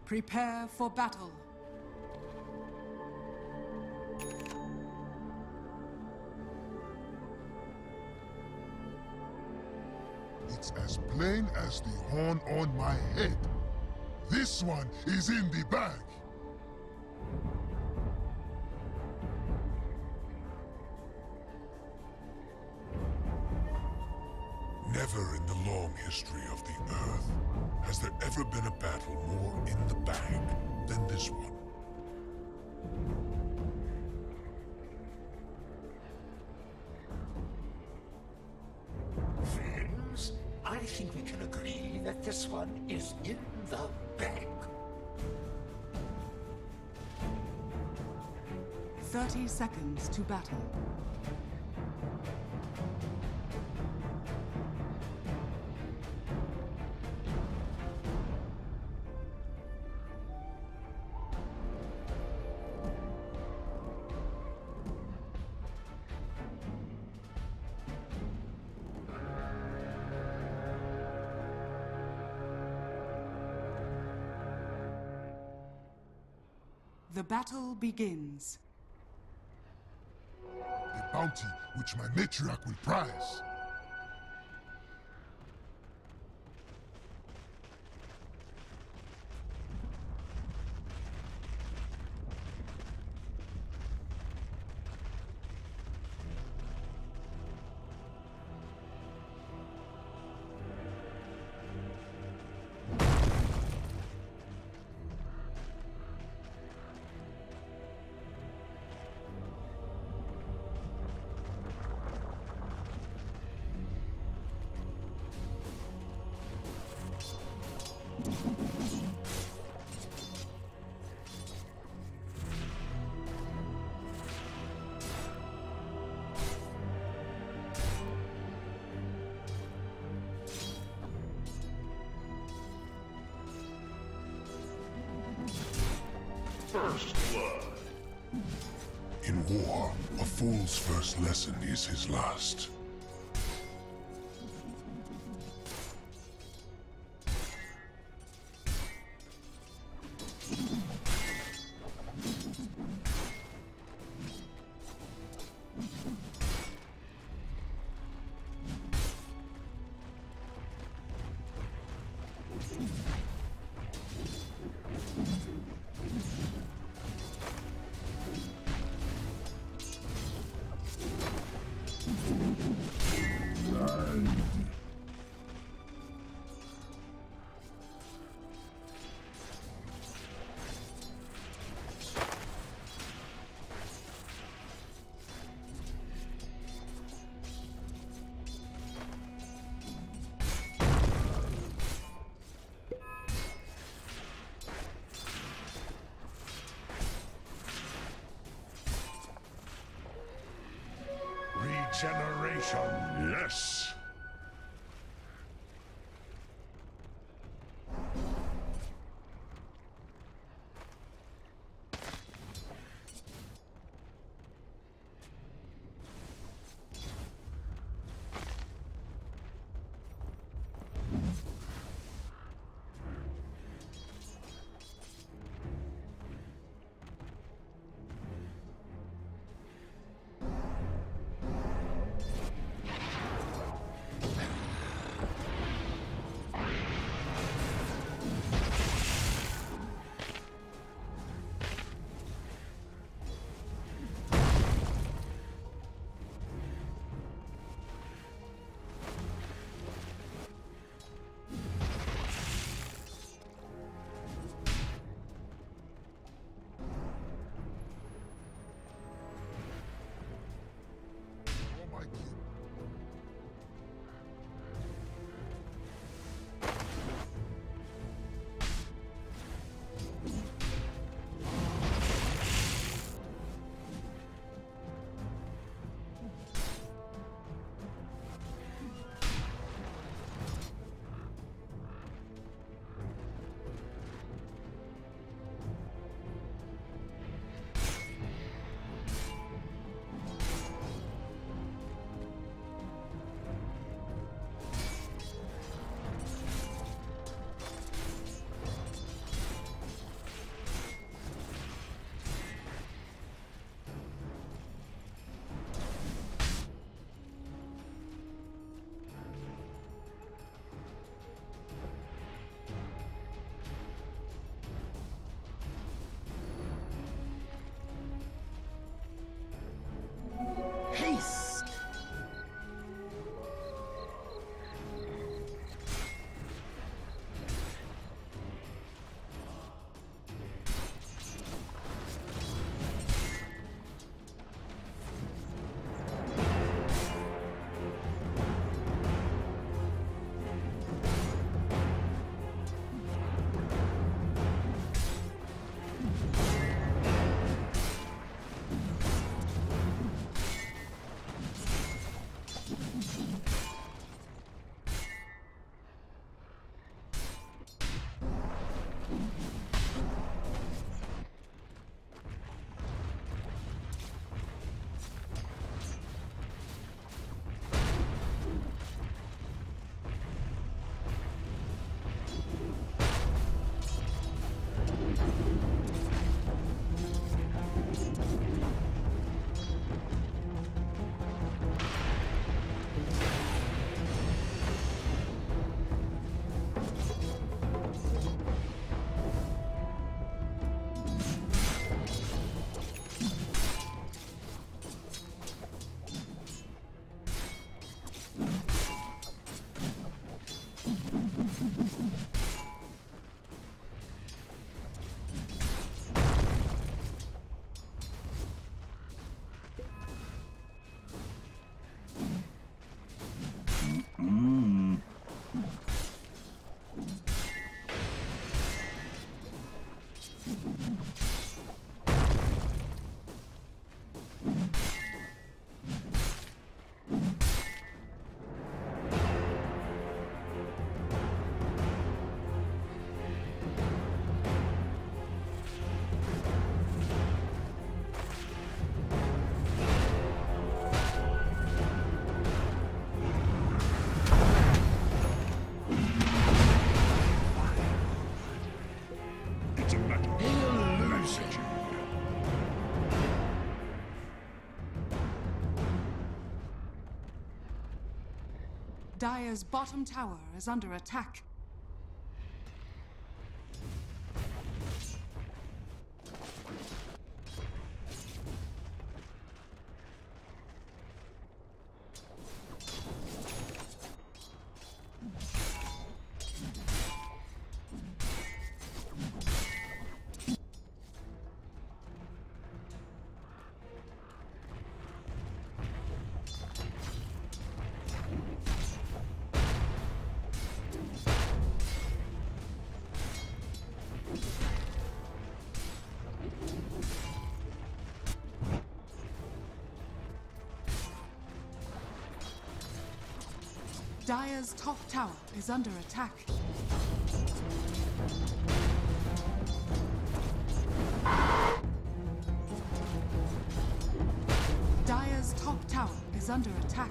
Prepare for battle. It's as plain as the horn on my head. This one is in the bag. Never in the long history of the Earth has there ever been a battle more in the bag than this one. Friends, I think we can agree that this one is in the bag. 30 seconds to battle. The battle begins. The bounty which my matriarch will prize. First blood. In war, a fool's first lesson is his last. Regeneration, yes. Dire's bottom tower is under attack. Dire's top tower is under attack. Dire's top tower is under attack.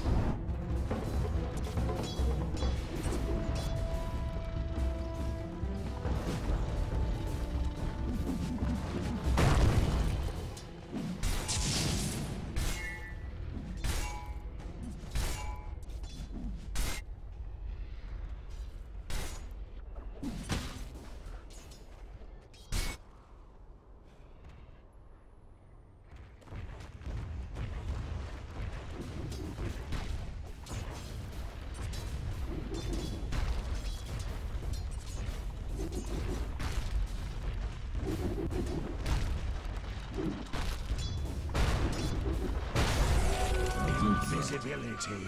Invisibility.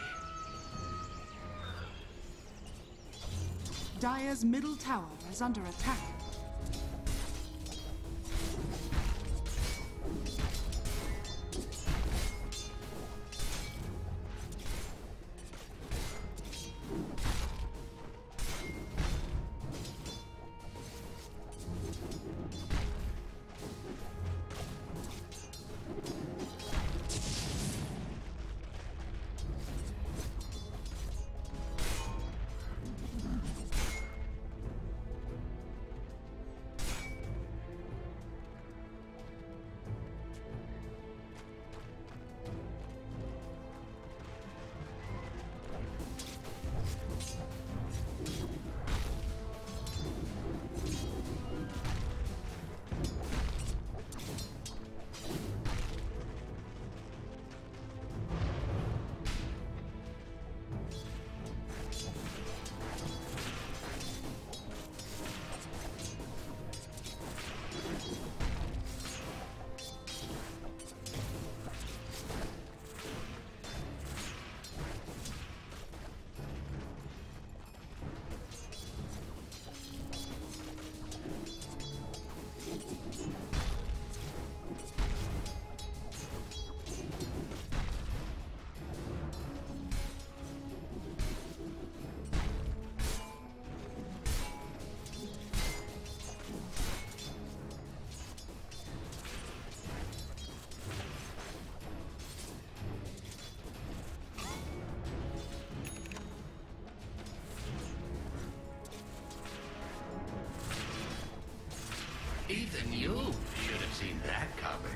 Dire's middle tower is under attack. Even you should have seen that coming.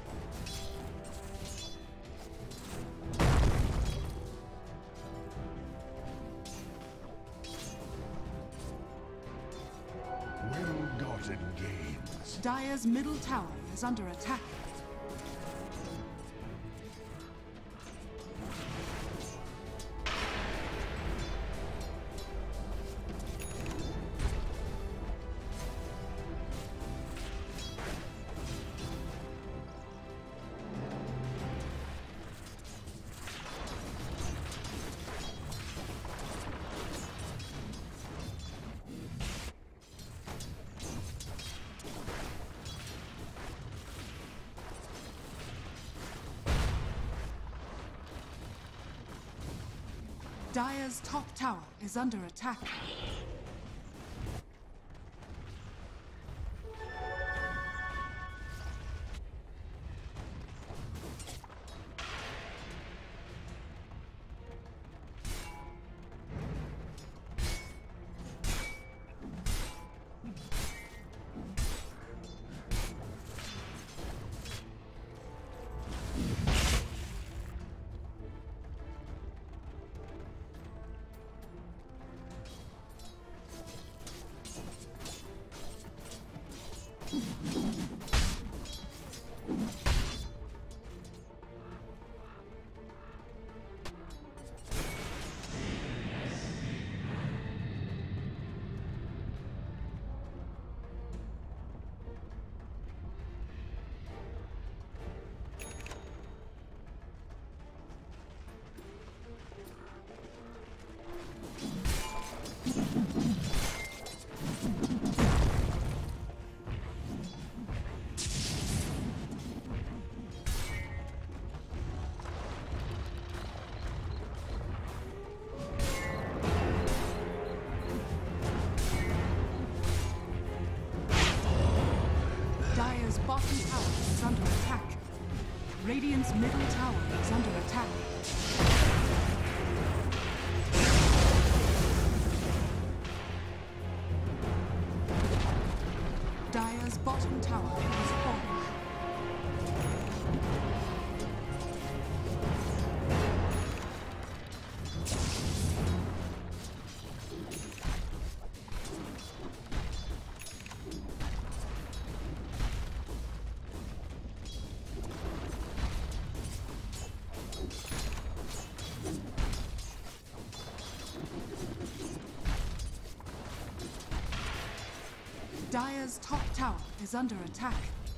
Well-gotten gains. Dire's middle tower is under attack. Dire's top tower is under attack. bottom tower is under attack. Radiant's middle tower is under attack. Dire's bottom tower has fallen. Dire's top tower is under attack.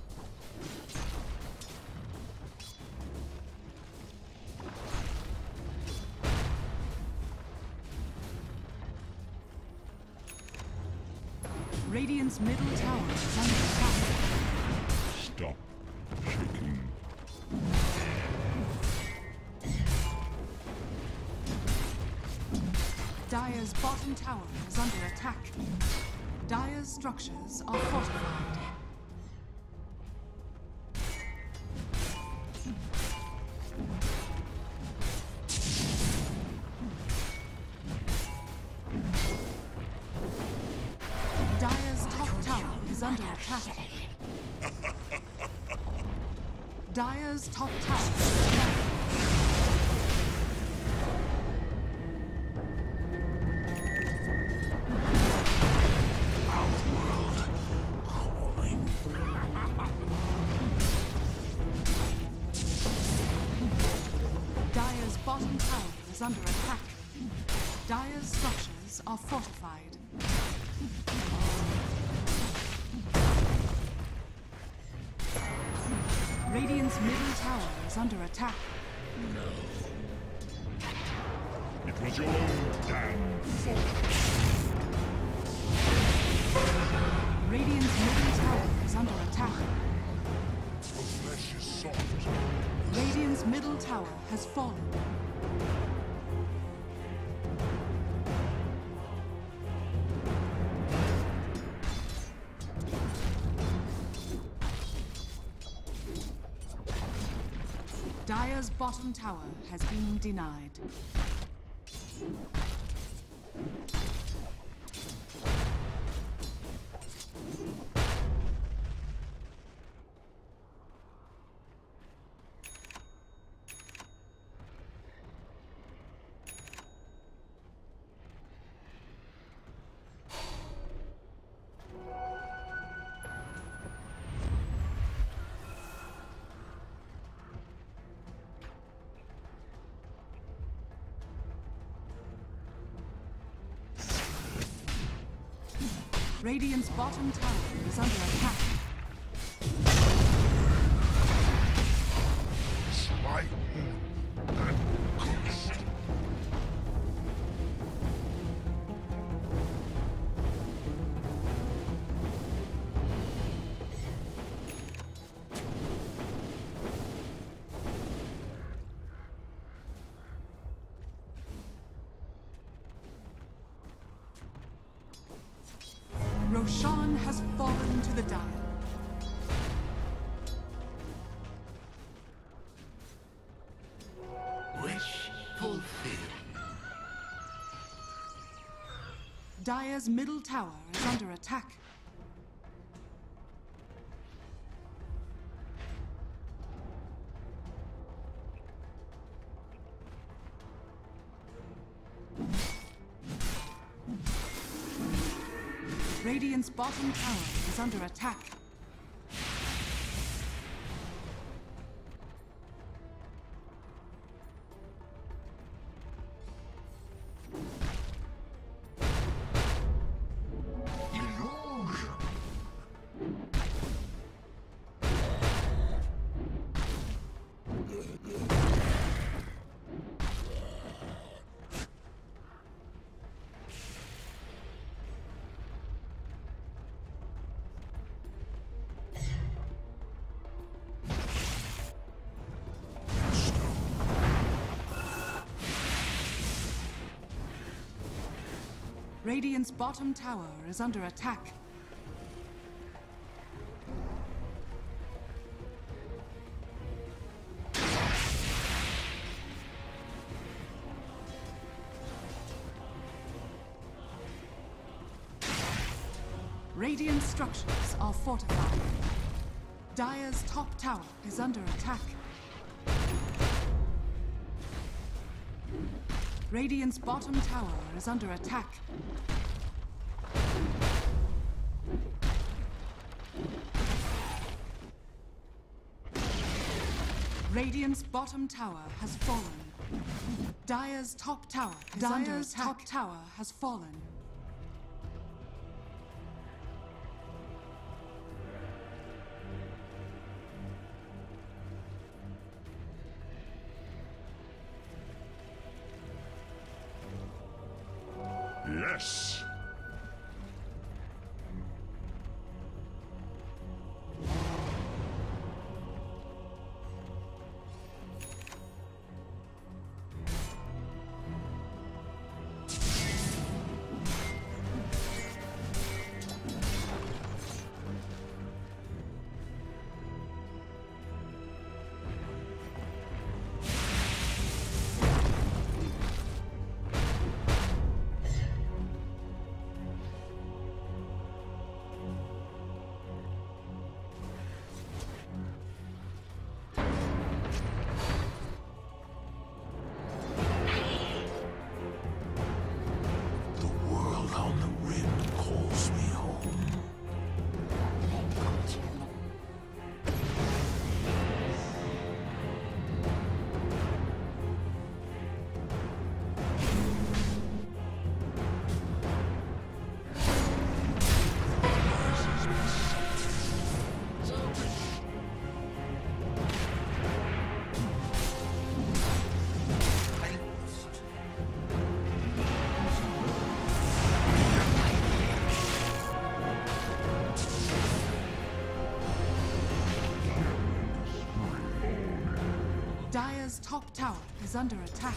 Radiant's middle tower is under attack. Stop shaking. Dire's bottom tower is under attack. Dire's structures are fortified. Dire's top tower is under attack. Dire's top tower is under attack. Dire's bottom tower is under attack. Dire's structures are fortified. Radiant's middle tower is under attack. It was your own damn fault. Radiant's middle tower is under attack. The flesh is soft. Radiant's middle tower has fallen. Dire's bottom tower has been denied. Radiant's bottom tower is under attack. Slight and ghost. Roshan has fallen to the Dire. Wish fulfilled. Dire's middle tower is under attack. Radiant's bottom tower is under attack. Illusion. Radiant's bottom tower is under attack. Radiant structures are fortified. Dire's top tower is under attack. Radiant's bottom tower is under attack. Radiant's bottom tower has fallen. Dire's top tower is under attack. Dire's top tower has fallen. Yes! Dire's top tower is under attack.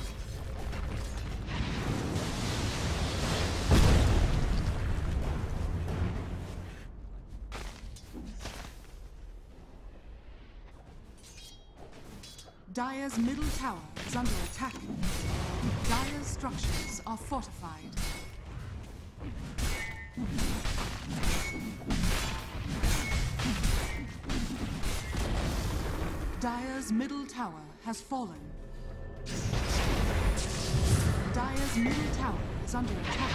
Dire's middle tower is under attack. Dire's structures are fortified. Dire's middle tower has fallen. Dire's middle tower is under attack.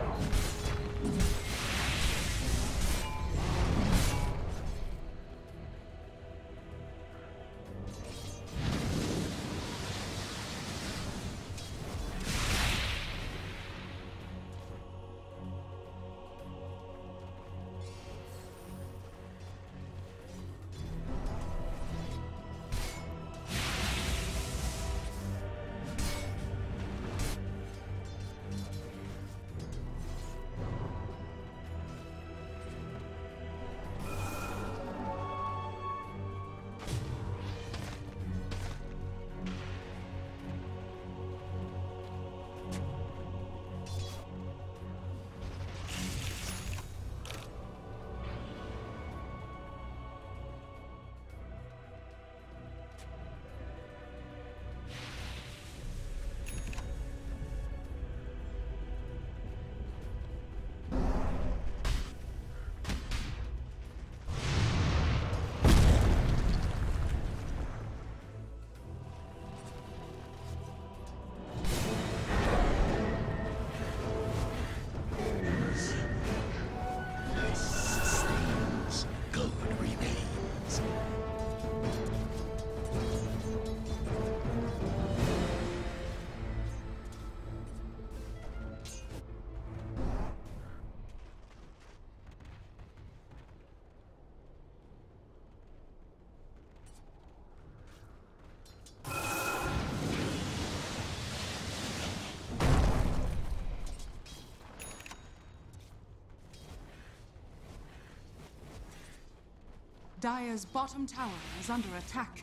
Dire's bottom tower is under attack.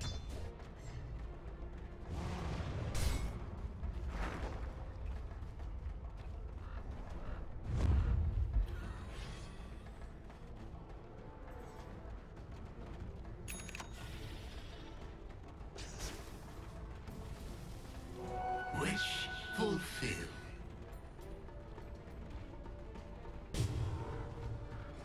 Wish fulfilled.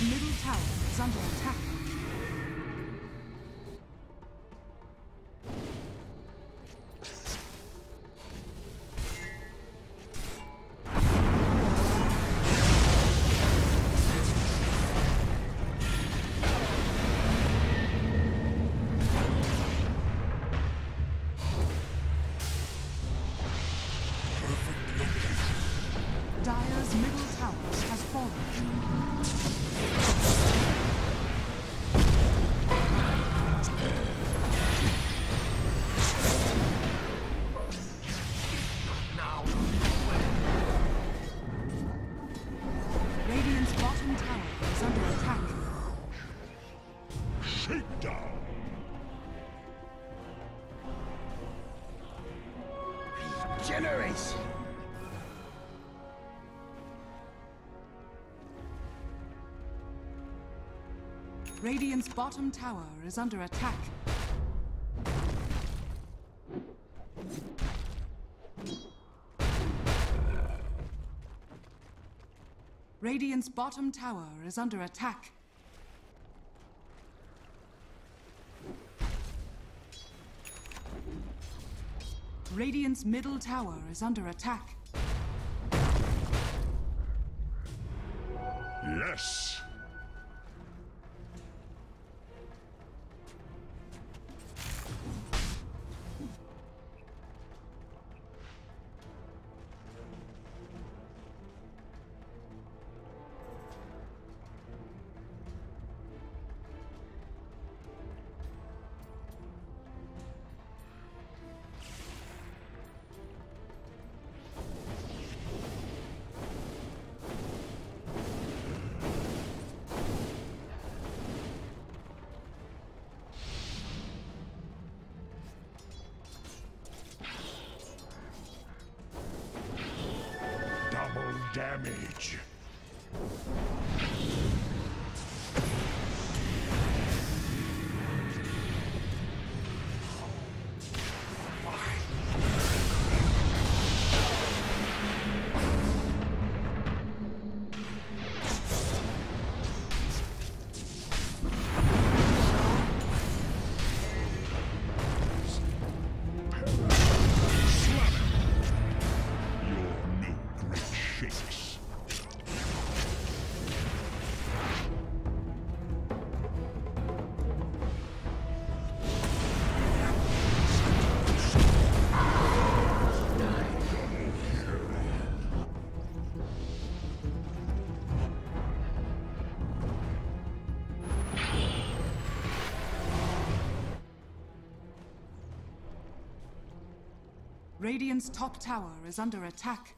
middle tower is under attack. Dire's middle tower has fallen. Radiant's bottom tower is under attack. Shakedown! Regeneration! Radiant's bottom tower is under attack. Radiant's bottom tower is under attack. Radiant's middle tower is under attack. Yes! Double damage. Radiant's top tower is under attack.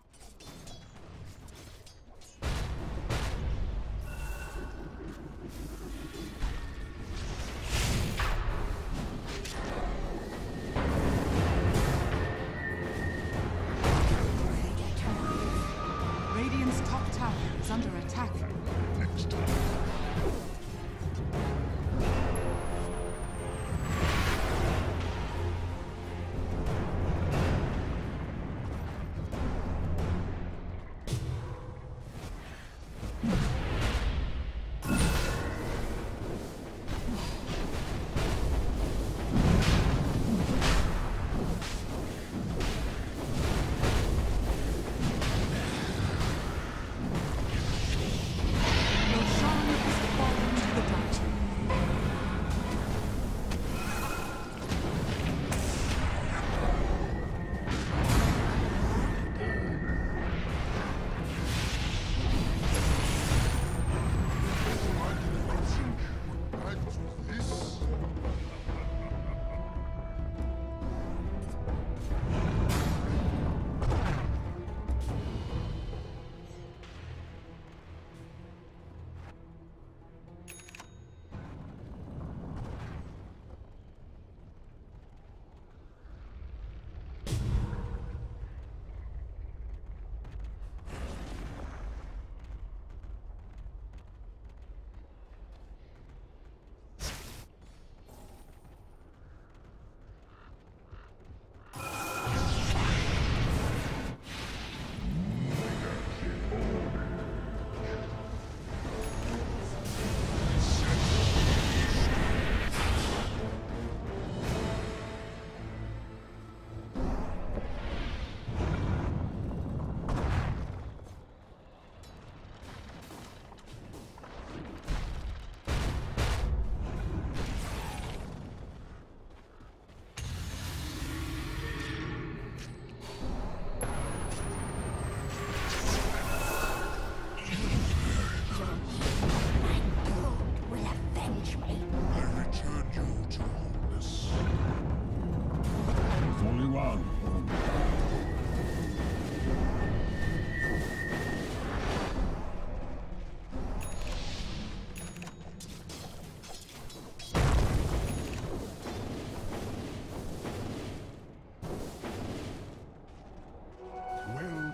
Radiant's top tower is under attack. Next time. Roshan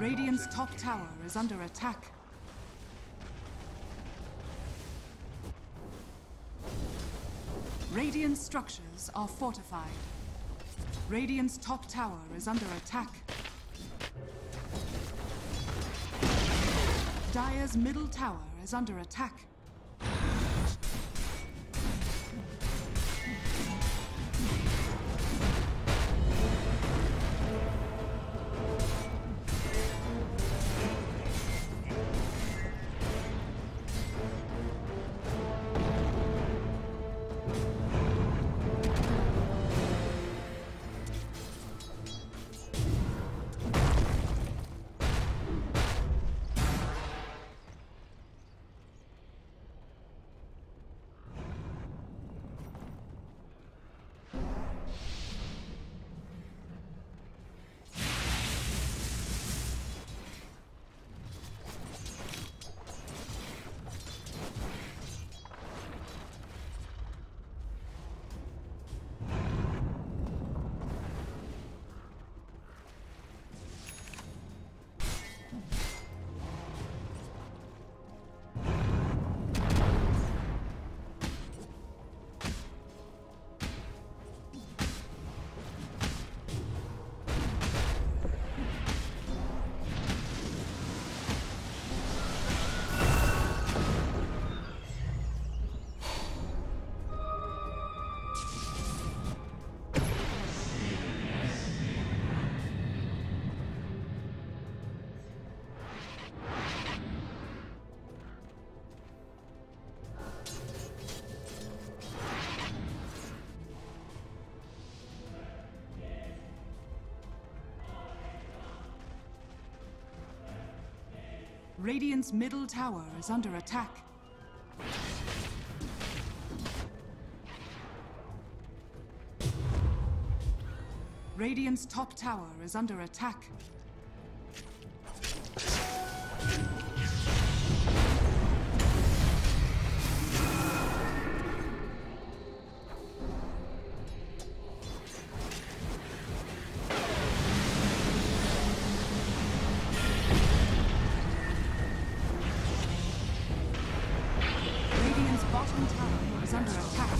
Radiant's top tower is under attack. Radiant structures are fortified. Radiant's top tower is under attack. Dire's middle tower is under attack. Radiant's middle tower is under attack. Radiant's top tower is under attack. Radiant's bottom tower is under attack.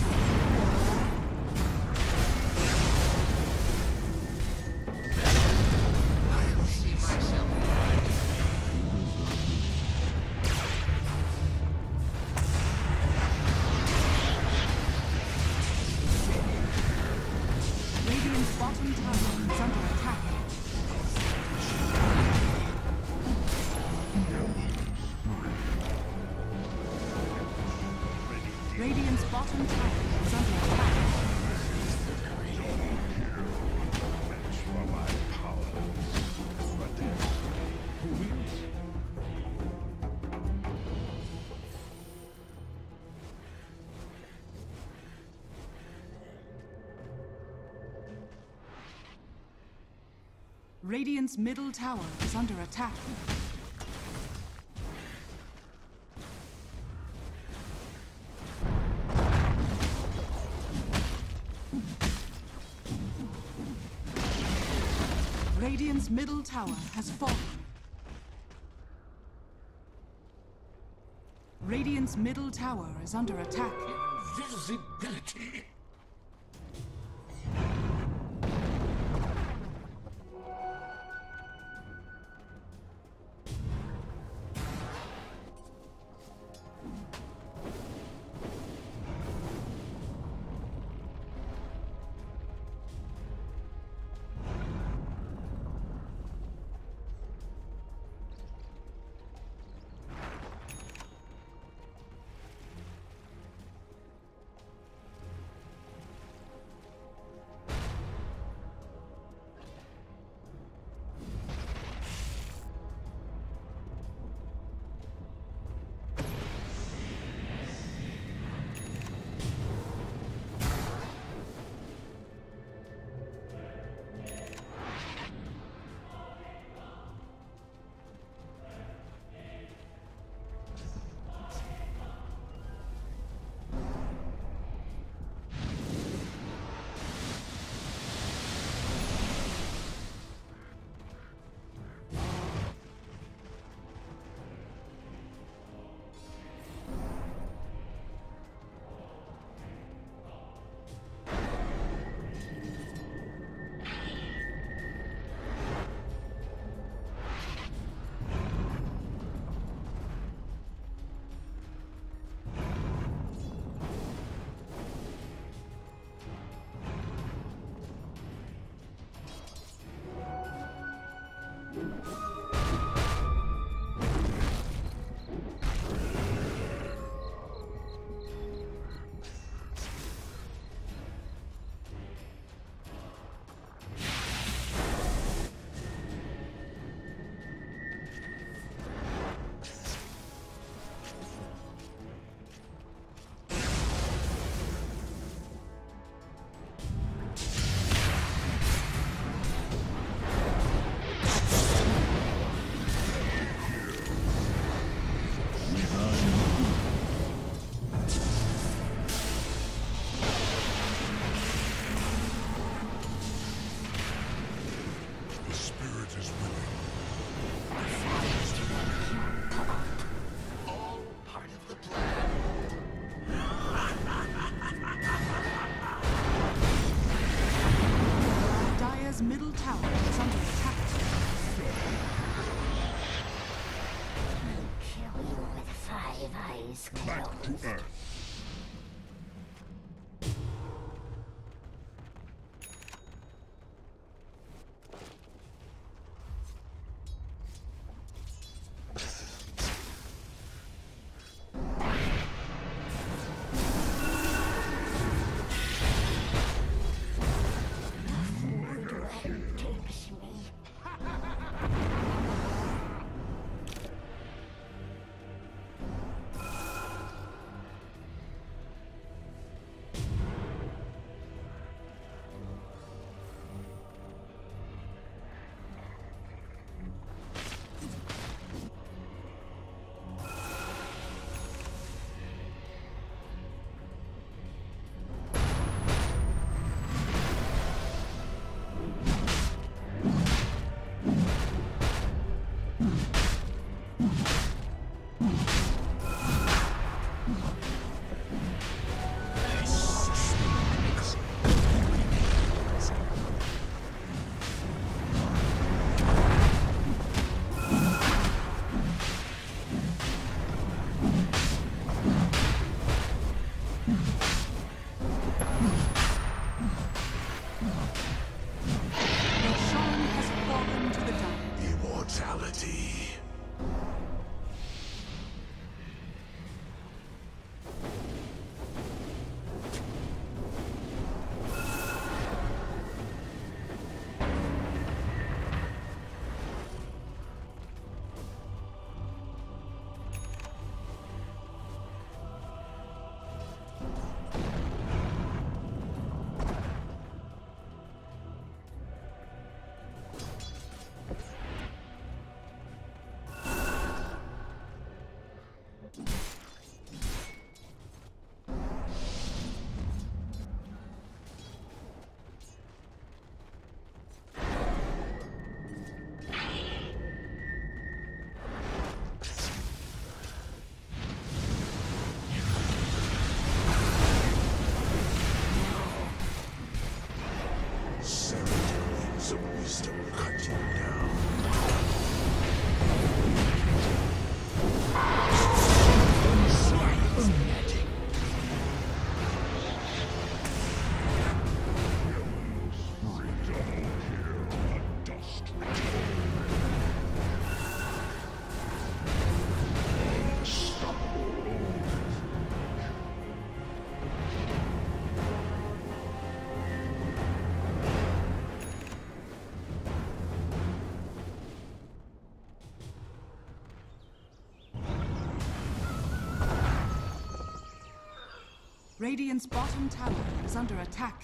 Radiant's bottom tower is under attack. Radiant's bottom tower is under attack. Radiant's middle tower is under attack. Radiant's middle tower has fallen. Radiant's middle tower is under attack. Invisibility. Eyes Back closed. to Earth. Takes me. Roshan has fallen to the dark. Immortality. Serenity of wisdom cut you down. Science magic. Radiant's bottom tower is under attack.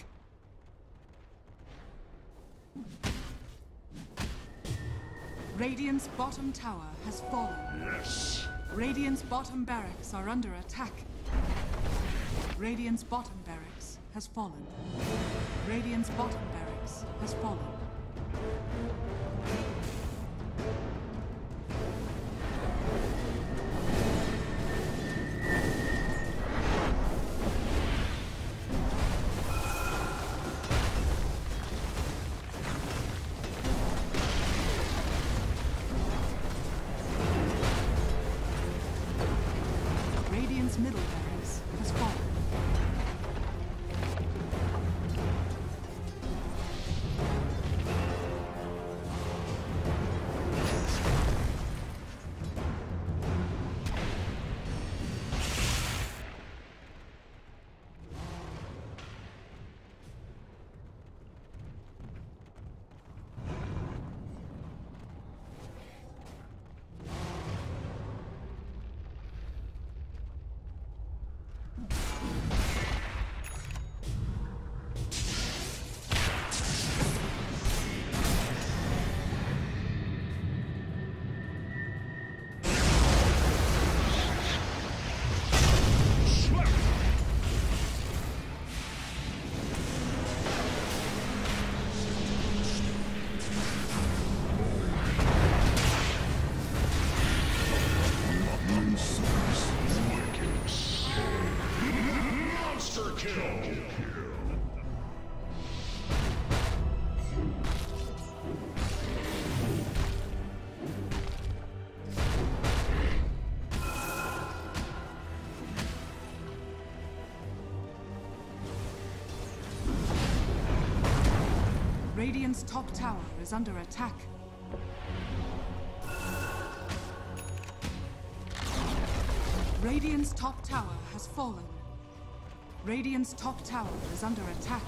Radiant's bottom tower has fallen. Yes. Radiant's bottom barracks are under attack. Radiant's bottom barracks has fallen. Radiant's bottom barracks has fallen. Radiant's middle barracks has fallen. Radiant's top tower is under attack. Radiant's top tower has fallen. Radiant's top tower is under attack.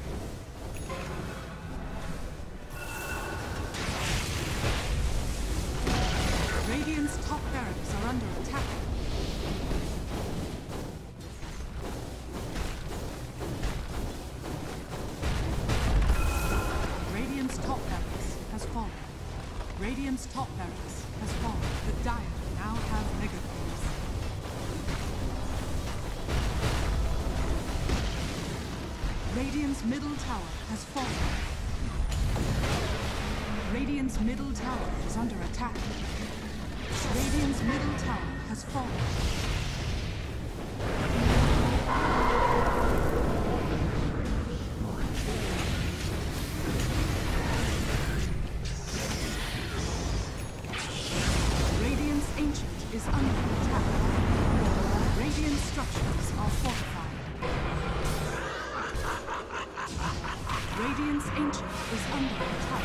Radiant's top barracks are under attack. Radiant's top barracks has fallen. Radiant's top barracks has fallen. The Dire now have mega cores. Radiant's middle tower has fallen. Radiant's middle tower is under attack. Radiant's middle tower has fallen. Radiant's Ancient is under attack. Radiant structures are fortified. Radiant's Ancient is under attack.